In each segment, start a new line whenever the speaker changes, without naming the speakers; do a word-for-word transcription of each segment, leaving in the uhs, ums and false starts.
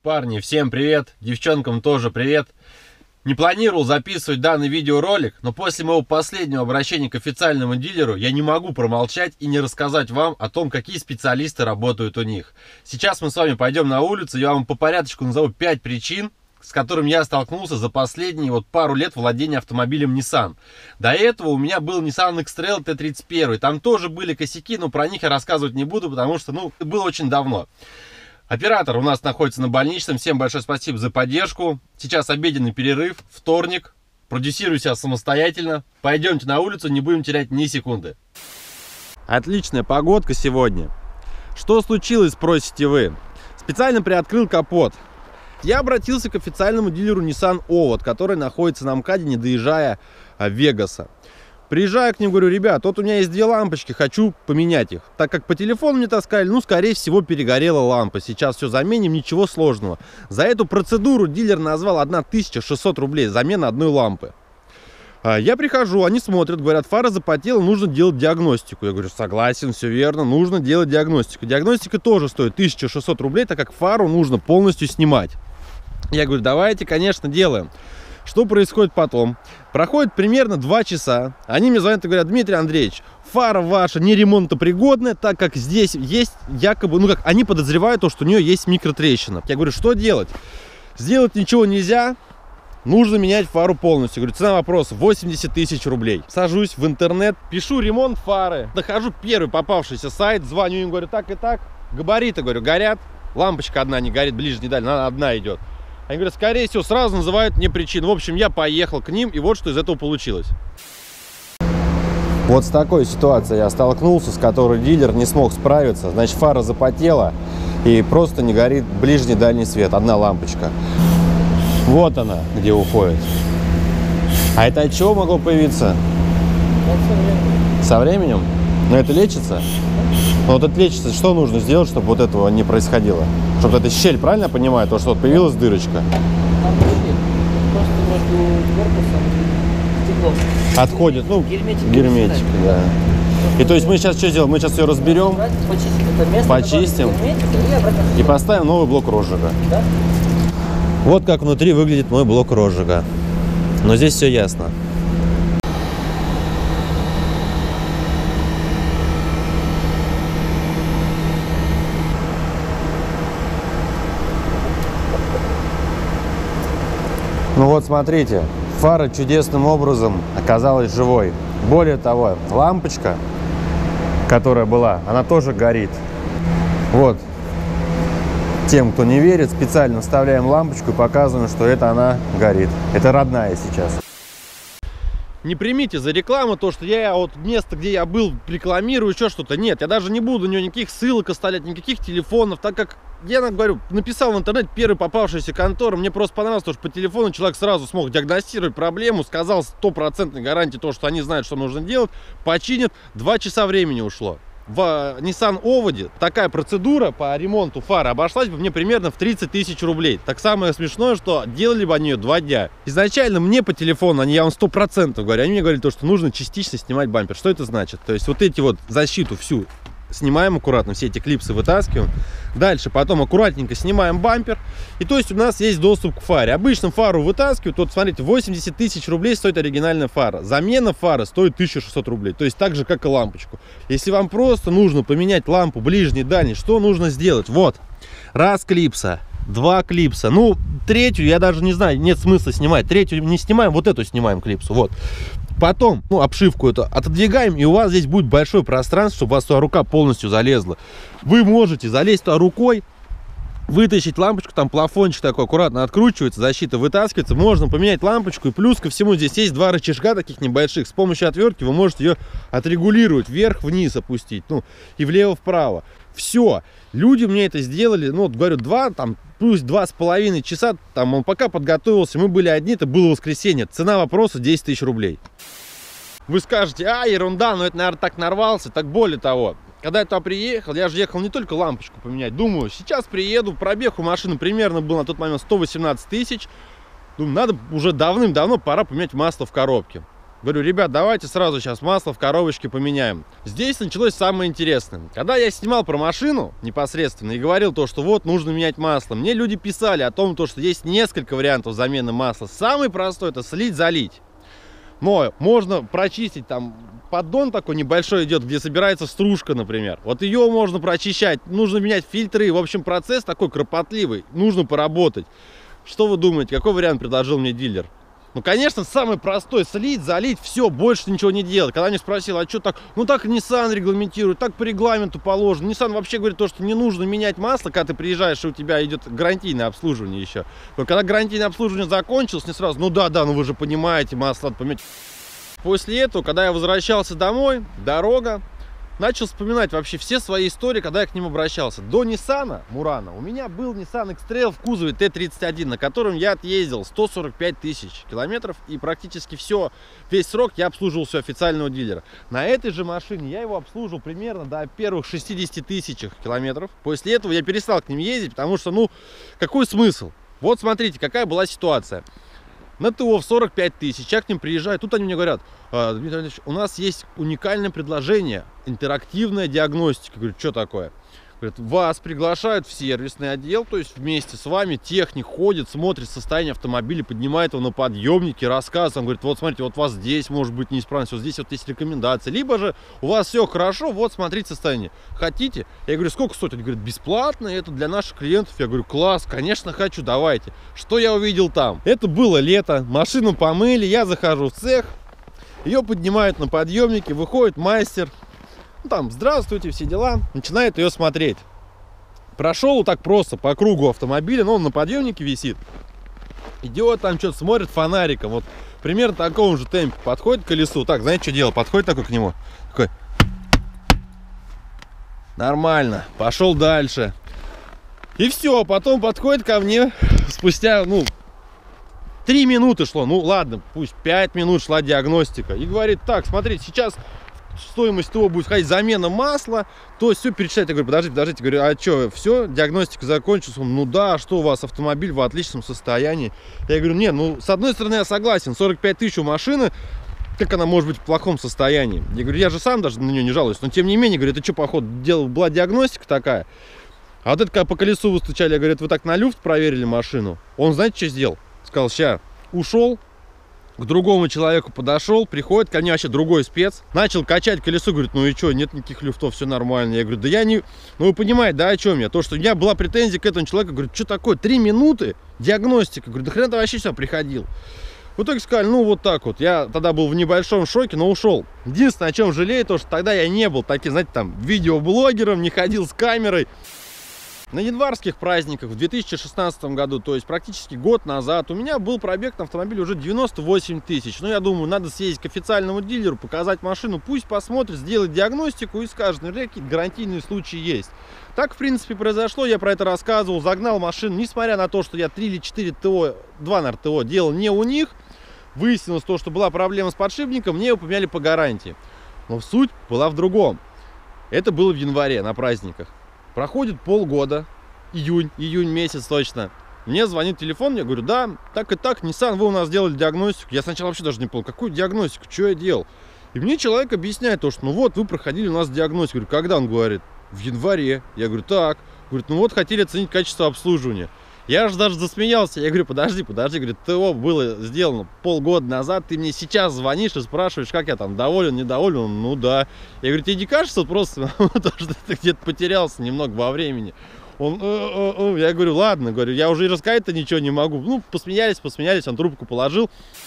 Парни, всем привет, девчонкам тоже привет. Не планировал записывать данный видеоролик, но после моего последнего обращения к официальному дилеру я не могу промолчать и не рассказать вам о том, какие специалисты работают у них. Сейчас мы с вами пойдем на улицу, я вам по порядочку назову пять причин, с которыми я столкнулся за последние вот пару лет владения автомобилем Nissan. До этого у меня был Nissan X-Trail Т тридцать один, там тоже были косяки, но про них я рассказывать не буду, потому что, ну, это было очень давно. Оператор у нас находится на больничном. Всем большое спасибо за поддержку. Сейчас обеденный перерыв, вторник. Продюсирую себя самостоятельно. Пойдемте на улицу, не будем терять ни секунды. Отличная погодка сегодня. Что случилось, спросите вы? Специально приоткрыл капот. Я обратился к официальному дилеру Nissan Овод, который находится на МКАДе, не доезжая Вегаса. Приезжаю к ним, говорю: ребят, вот у меня есть две лампочки, хочу поменять их. Так как по телефону мне таскали, ну, скорее всего, перегорела лампа. Сейчас все заменим, ничего сложного. За эту процедуру дилер назвал тысячу шестьсот рублей, замена одной лампы. Я прихожу, они смотрят, говорят: фара запотела, нужно делать диагностику. Я говорю: согласен, все верно, нужно делать диагностику. Диагностика тоже стоит тысячу шестьсот рублей, так как фару нужно полностью снимать. Я говорю: давайте, конечно, делаем. Что происходит потом? Проходит примерно два часа. Они мне звонят и говорят: Дмитрий Андреевич, фара ваша не ремонтопригодная, так как здесь есть якобы, ну как, они подозревают то, что у нее есть микротрещина. Я говорю: что делать? Сделать ничего нельзя, нужно менять фару полностью. Я говорю: цена вопроса восемьдесят тысяч рублей. Сажусь в интернет, пишу ремонт фары, нахожу первый попавшийся сайт, звоню им, говорю: так и так, габариты, говорю, горят, лампочка одна не горит, ближний дальний, она одна идет. Они говорят: скорее всего, сразу называют мне причину. В общем, я поехал к ним, и вот что из этого получилось. Вот с такой ситуацией я столкнулся, с которой дилер не смог справиться. Значит, фара запотела, и просто не горит ближний дальний свет, одна лампочка. Вот она, где уходит. А это от чего могло появиться? Со временем? Но это лечится? Но вот это лечится, что нужно сделать, чтобы вот этого не происходило? Чтобы эта щель, правильно я понимаю, то, что вот появилась дырочка? Отходит, ну, герметик, герметик, да. И то есть мы сейчас что сделаем? Мы сейчас ее разберем, почистим и поставим новый блок розжига. Вот как внутри выглядит мой блок розжига. Но здесь все ясно. Ну вот смотрите, фара чудесным образом оказалась живой. Более того, лампочка, которая была, она тоже горит. Вот, тем, кто не верит, специально вставляем лампочку и показываем, что это она горит. Это родная сейчас. Не примите за рекламу то, что я вот место, где я был, рекламирую еще что-то. Нет, я даже не буду на нее никаких ссылок оставлять, никаких телефонов, так как я, говорю, написал в интернет первый попавшийся контора. Мне просто понравилось, потому что по телефону человек сразу смог диагностировать проблему, сказал стопроцентной гарантии то, что они знают, что нужно делать, починят. Два часа времени ушло. В Nissan Оводе такая процедура по ремонту фары обошлась бы мне примерно в тридцать тысяч рублей. Так самое смешное, что делали бы они ее два дня. Изначально мне по телефону, они, я вам сто процентов говорю, они мне говорили то, что нужно частично снимать бампер. Что это значит? То есть вот эти вот защиту всю снимаем аккуратно, все эти клипсы вытаскиваем. Дальше потом аккуратненько снимаем бампер. И то есть у нас есть доступ к фаре. Обычно фару вытаскивают. Вот смотрите, восемьдесят тысяч рублей стоит оригинальная фара. Замена фары стоит тысячу шестьсот рублей. То есть так же, как и лампочку. Если вам просто нужно поменять лампу ближний, дальний, что нужно сделать? Вот, раз клипса, два клипса. Ну, третью я даже не знаю, нет смысла снимать. Третью не снимаем, вот эту снимаем клипсу. Вот. Потом, ну, обшивку эту отодвигаем, и у вас здесь будет большое пространство, чтобы у вас туда рука полностью залезла. Вы можете залезть туда рукой, вытащить лампочку, там плафончик такой аккуратно откручивается, защита вытаскивается, можно поменять лампочку, и плюс ко всему здесь есть два рычажка таких небольших. С помощью отвертки вы можете ее отрегулировать, вверх-вниз опустить, ну, и влево-вправо. Все, люди мне это сделали, ну, вот, говорю, два, там, плюс два с половиной часа, там, он пока подготовился, мы были одни, это было воскресенье, цена вопроса десять тысяч рублей. Вы скажете: а, ерунда, но это, наверное, так нарвался. Так более того, когда я туда приехал, я же ехал не только лампочку поменять, думаю, сейчас приеду, пробег у машины примерно был на тот момент сто восемнадцать тысяч, думаю, надо уже давным-давно, пора поменять масло в коробке. Говорю, ребят, давайте сразу сейчас масло в коробочке поменяем. Здесь началось самое интересное. Когда я снимал про машину непосредственно и говорил то, что вот нужно менять масло, мне люди писали о том, то, что есть несколько вариантов замены масла. Самый простой — это слить, залить. Но можно прочистить, там поддон такой небольшой идет, где собирается стружка, например. Вот ее можно прочищать, нужно менять фильтры. В общем, процесс такой кропотливый, нужно поработать. Что вы думаете, какой вариант предложил мне дилер? Ну, конечно, самый простой — слить, залить, все, больше ничего не делать. Когда меня спросил, а что так? Ну, так Nissan регламентирует, так по регламенту положено. Nissan вообще говорит то, что не нужно менять масло, когда ты приезжаешь, и у тебя идет гарантийное обслуживание еще. Но когда гарантийное обслуживание закончилось, не сразу, ну да, да, ну вы же понимаете, масло надо поменять. После этого, когда я возвращался домой, дорога, начал вспоминать вообще все свои истории, когда я к ним обращался. До Nissan Murano у меня был Nissan X-Trail в кузове Т тридцать один, на котором я отъездил сто сорок пять тысяч километров, и практически все, весь срок я обслуживал все официального дилера. На этой же машине я его обслуживал примерно до первых шестидесяти тысяч километров. После этого я перестал к ним ездить, потому что, ну, какой смысл? Вот смотрите, какая была ситуация. На ТО в сорок пять тысяч, я к ним приезжаю, тут они мне говорят, Дмитрий Андреевич, у нас есть уникальное предложение, интерактивная диагностика. Говорю, что такое? Говорят, вас приглашают в сервисный отдел, то есть вместе с вами техник ходит, смотрит состояние автомобиля, поднимает его на подъемнике, рассказывает, он говорит, вот смотрите, вот у вас здесь может быть неисправность, вот здесь вот есть рекомендации, либо же у вас все хорошо, вот смотрите состояние. Хотите? Я говорю, сколько стоит? Он говорит, бесплатно, это для наших клиентов. Я говорю, класс, конечно хочу, давайте. Что я увидел там? Это было лето, машину помыли, я захожу в цех, ее поднимают на подъемнике, выходит мастер. Ну, там, здравствуйте, все дела. Начинает ее смотреть. Прошел так просто по кругу автомобиля, но он на подъемнике висит. Идет там, что-то смотрит фонариком. Вот примерно в таком же темпе. Подходит к колесу. Так, знаете, что делал? Подходит такой к нему. Такой. Нормально. Пошел дальше. И все. Потом подходит ко мне. Спустя, ну, три минуты шло. Ну, ладно, пусть пять минут шла диагностика. И говорит, так, смотрите, сейчас... стоимость ТО будет входить замена масла, то все перечислять. Я говорю, подождите, подождите, говорю, а что, все, диагностика закончилась? Он, ну да, что у вас автомобиль в отличном состоянии? Я говорю, не, ну с одной стороны я согласен, сорок пять тысяч у машины, как она может быть в плохом состоянии? Я говорю, я же сам даже на нее не жалуюсь, но тем не менее, говорю, это что, походу, делал, была диагностика такая? А вот это когда по колесу вы стучали, я говорю, вы так на люфт проверили машину? Он, знаете, что сделал? Сказал, ща, ушел. К другому человеку подошел, приходит, ко мне вообще другой спец, начал качать колесо, говорит, ну и что, нет никаких люфтов, все нормально. Я говорю, да я не... Ну вы понимаете, да, о чем я? То, что у меня была претензия к этому человеку, говорю, что такое, три минуты диагностика, говорю, да хрен ты вообще сюда приходил. В итоге сказали, ну вот так вот, я тогда был в небольшом шоке, но ушел. Единственное, о чем жалею, то, что тогда я не был таким, знаете, там, видеоблогером, не ходил с камерой. На январских праздниках в две тысячи шестнадцатом году, то есть практически год назад, у меня был пробег на автомобиле уже девяносто восемь тысяч. Ну, я думаю, надо съездить к официальному дилеру, показать машину, пусть посмотрит, сделает диагностику и скажет, наверное, какие-то гарантийные случаи есть. Так, в принципе, произошло, я про это рассказывал, загнал машину, несмотря на то, что я три или четыре ТО, два, наверное, ТО делал не у них, выяснилось то, что была проблема с подшипником, мне его поменяли по гарантии. Но суть была в другом. Это было в январе на праздниках. Проходит полгода, июнь, июнь месяц точно. Мне звонит телефон, я говорю, да, так и так, Nissan, вы у нас делали диагностику. Я сначала вообще даже не понял, какую диагностику, что я делал. И мне человек объясняет то, что ну вот, вы проходили у нас диагностику. Я говорю, когда? Он говорит, в январе. Я говорю, так. Говорит, ну вот, хотели оценить качество обслуживания. Я же даже засмеялся. Я говорю, подожди, подожди. Говорит, ТО было сделано полгода назад. Ты мне сейчас звонишь и спрашиваешь, как я там, доволен, недоволен? Он, ну да. Я говорю, тебе не кажется просто, что ты где-то потерялся немного во времени? Он, э, э, э. Я говорю, ладно, говорю, я уже и рассказать-то ничего не могу. Ну, посмеялись, посмеялись, он трубку положил.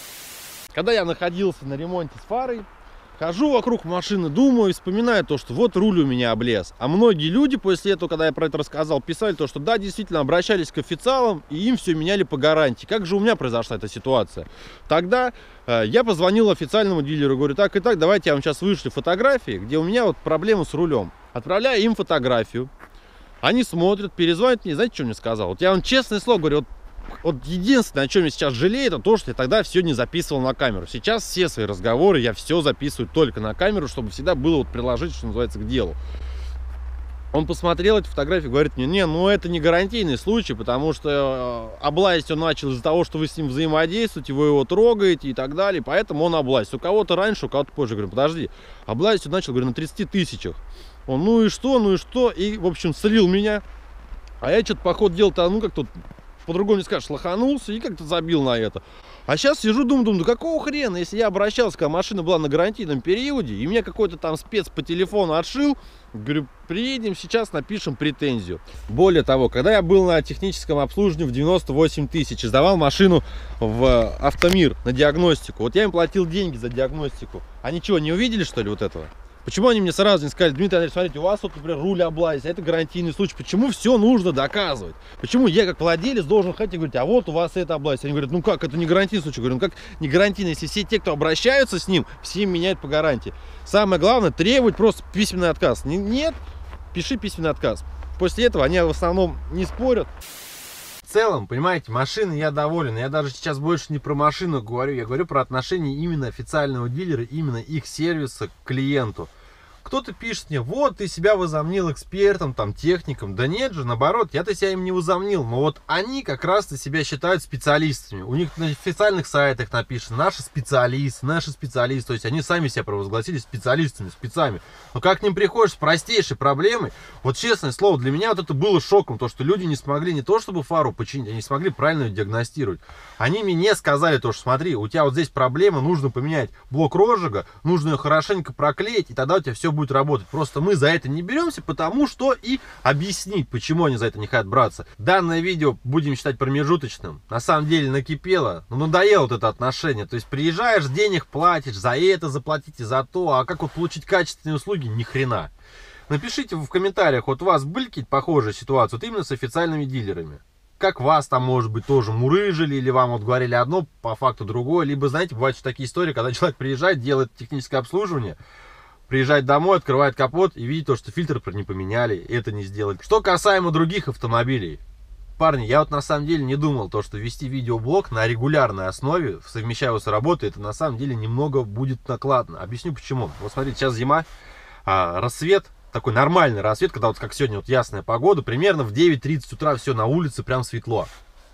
Когда я находился на ремонте с фарой, хожу вокруг машины, думаю и вспоминаю то, что вот руль у меня облез. А многие люди после этого, когда я про это рассказал, писали то, что да, действительно, обращались к официалам и им все меняли по гарантии. Как же у меня произошла эта ситуация? Тогда э, я позвонил официальному дилеру, говорю, так и так, давайте я вам сейчас вышлю фотографии, где у меня вот проблема с рулем. Отправляю им фотографию, они смотрят, перезвонят мне, знаете, что мне сказал? Вот я вам честное слово говорю, вот, Вот единственное, о чем я сейчас жалею, это то, что я тогда все не записывал на камеру. Сейчас все свои разговоры я все записываю только на камеру, чтобы всегда было вот приложить, что называется, к делу. Он посмотрел эти фотографии, говорит мне: не, ну это не гарантийный случай, потому что облазить он начал из-за того, что вы с ним взаимодействуете, вы его трогаете и так далее, поэтому он облазит. У кого-то раньше, у кого-то позже. Говорю: подожди, облазить он начал, говорю, на тридцати тысячах. Он: ну и что, ну и что? И, в общем, слил меня. А я что-то по ходу дела-то, ну как-то по-другому не скажешь, лоханулся и как-то забил на это. А сейчас сижу, думаю, думаю, да какого хрена, если я обращался, когда машина была на гарантийном периоде, и меня какой-то там спец по телефону отшил, говорю: приедем сейчас, напишем претензию. Более того, когда я был на техническом обслуживании в девяносто восемь тысяч, сдавал машину в Автомир на диагностику, вот я им платил деньги за диагностику, они чего, не увидели, что ли, вот этого? Почему они мне сразу не сказали: Дмитрий Андреевич, смотрите, у вас вот, например, руль облазить, а это гарантийный случай. Почему все нужно доказывать? Почему я, как владелец, должен ходить и говорить: а вот у вас это облазить? Они говорят: ну как, это не гарантийный случай. Я говорю: ну как не гарантийный, если все те, кто обращаются с ним, все им меняют по гарантии. Самое главное, требовать просто письменный отказ. Нет, пиши письменный отказ. После этого они в основном не спорят. В целом, понимаете, машины я доволен. Я даже сейчас больше не про машину говорю, я говорю про отношение именно официального дилера, именно их сервиса к клиенту. Кто-то пишет мне: вот ты себя возомнил экспертом, там, техником. Да нет же, наоборот, я-то себя им не возомнил. Но вот они как раз-то себя считают специалистами. У них на официальных сайтах написано: наши специалисты, наши специалисты. То есть они сами себя провозгласили специалистами, спецами. Но как к ним приходишь с простейшей проблемой, вот честное слово, для меня вот это было шоком, то, что люди не смогли не то чтобы фару починить, они не смогли правильно ее диагностировать. Они мне не сказали то, что смотри, у тебя вот здесь проблема, нужно поменять блок розжига, нужно ее хорошенько проклеить, и тогда у тебя все будет работать. Просто мы за это не беремся, потому что и объяснить, почему они за это не хотят браться. Данное видео будем считать промежуточным. На самом деле накипело, ну надоело вот это отношение. То есть приезжаешь, денег платишь, за это заплатите, за то, а как вот получить качественные услуги, ни хрена. Напишите в комментариях, вот у вас были какие-то похожие ситуации, вот именно с официальными дилерами. Как вас там, может быть, тоже мурыжили, или вам вот говорили одно, по факту другое. Либо, знаете, бывают такие истории, когда человек приезжает, делает техническое обслуживание, приезжает домой, открывает капот и видит то, что фильтр не поменяли, это не сделали. Что касаемо других автомобилей. Парни, я вот на самом деле не думал, то, что вести видеоблог на регулярной основе, совмещая его с работой, это на самом деле немного будет накладно. Объясню почему. Вот смотрите, сейчас зима, а, рассвет, такой нормальный рассвет, когда вот как сегодня вот ясная погода, примерно в девять тридцать утра все на улице прям светло.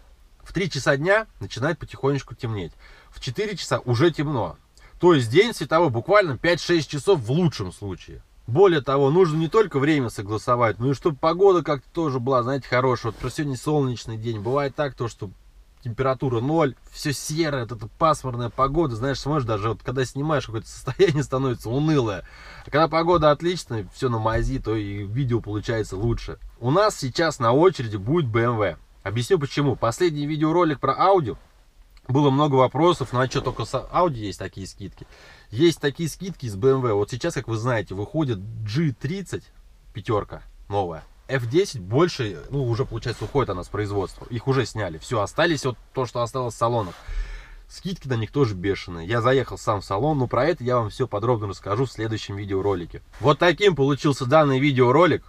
В три часа дня начинает потихонечку темнеть. В четыре часа уже темно. То есть день световой буквально пять-шесть часов в лучшем случае. Более того, нужно не только время согласовать, но и чтобы погода как-то тоже была, знаете, хорошая. Вот про сегодня солнечный день. Бывает так, то, что температура ноль, все серое, вот эта пасмурная погода, знаешь, смотришь, даже вот когда снимаешь, какое-то состояние становится унылое. А когда погода отличная, все на мази, то и видео получается лучше. У нас сейчас на очереди будет бэ эм вэ. Объясню почему. Последний видеоролик про Audi. Было много вопросов, ну а что, только с Audi есть такие скидки? Есть такие скидки с бэ эм вэ. Вот сейчас, как вы знаете, выходит джи тридцать, пятерка новая. эф десять больше, ну уже получается уходит она с производства. Их уже сняли. Все, остались вот то, что осталось в салонах. Скидки на них тоже бешеные. Я заехал сам в салон, но про это я вам все подробно расскажу в следующем видеоролике. Вот таким получился данный видеоролик.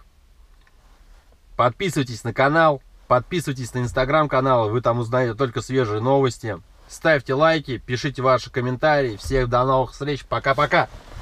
Подписывайтесь на канал. Подписывайтесь на инстаграм-канал, вы там узнаете только свежие новости. Ставьте лайки, пишите ваши комментарии. Всех до новых встреч. Пока-пока.